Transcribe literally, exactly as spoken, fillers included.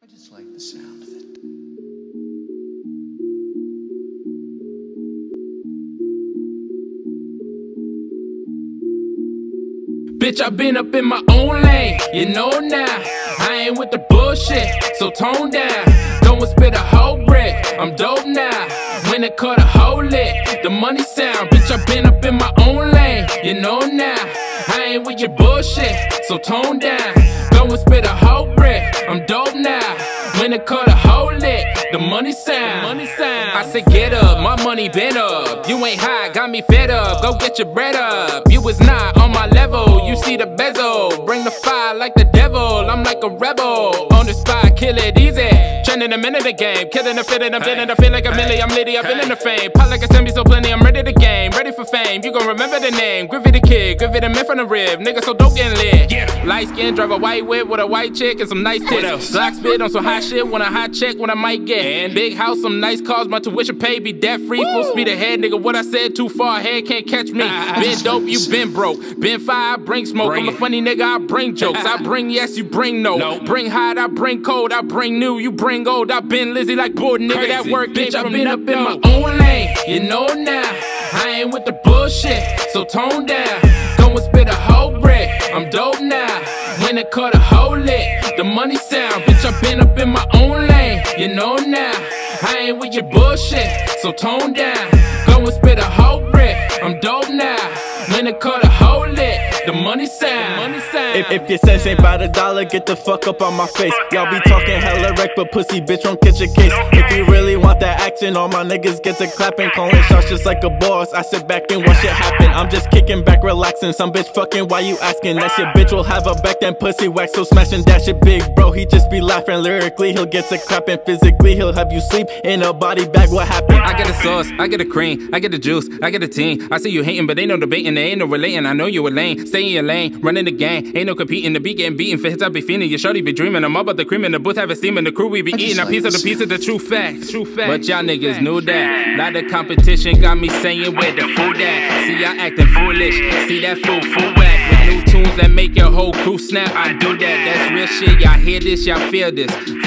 I just like the sound of it. Bitch, I been up in my own lane, you know now. I ain't with the bullshit, so tone down. Don't spit a whole brick, I'm dope now. When it cut a hole lit, the money sound. Bitch, I been up in my own lane, you know now. I ain't with your bullshit, so tone down. Don't spit a whole brick, I'm dope now. When it cut a hole lit, the money sound. Money sound. I said get up, my money been up. You ain't high, got me fed up. Go get your bread up. You was not on my level. You see the bezel, bring the fire like the devil. I'm like a rebel on the spot, kill it easy. Trending a minute a game, killing the fit and I'm feeling. I feel like a milli. I'm litty, I've been in the fame. Pop like a semi, so plenty. I'm ready to game, ready for fame. You gon' remember the name, Griffy the kid, Griffy the man from the rib. Nigga so dope getting lit. Yeah. Light skin, drive a white whip with a white chick and some nice tits. Black spit on some hot shit, when a hot check, when I might get. And big house, some nice cars, my tuition paid, be debt free, full speed ahead, nigga. What I said, too far ahead, can't catch me. Been dope, you been broke. Been fire, I bring smoke. Bring I'm a funny nigga, I bring jokes. I bring yes, you bring no. no. Bring hot, I bring cold. I bring new, you bring old. I been Lizzie like bored, nigga. Crazy. That work, bitch. I been up in my own lane, you know now. I ain't with the bullshit, so tone down. Go and spit a whole brick, I'm dope now. When it cut a hole lit, the money sound. Bitch, I been up in my own lane, you know now. I ain't with your bullshit, so tone down. Go and spit a whole brick, I'm dope now. When it cut a hole lit, the money sound. Money sound. If, if your sense ain't about a dollar, get the fuck up on my face. Y'all be talking hella wreck, but pussy bitch won't catch a case. If you really want that action, all my niggas get to clapping, calling shots just like a boss. I sit back and watch it happen. I'm just kicking back, relaxing. Some bitch fucking, why you asking? That shit bitch will have a back, then pussy wax. So smashing that shit big, bro. He just be laughing. Lyrically, he'll get to clapping. Physically, he'll have you sleep in a body bag. What happened? I get the sauce, I get the cream, I get the juice, I get the team. I see you hating, but ain't no debating, there ain't no relating. I know you a lane, stay in your lane, running the gang. Ain't no competing, the beat getting beaten. For hits I be feeling, your shorty be dreaming. I'm all about the cream in the booth, have a steam in the crew we be eating. A piece of the piece of the true facts. True facts. But y'all niggas knew that. Lot of competition got me saying where the food at. See y'all acting foolish, see that fool fool whack. With new tunes that make your whole crew snap, I do that, that's real shit. Y'all hear this, y'all feel this.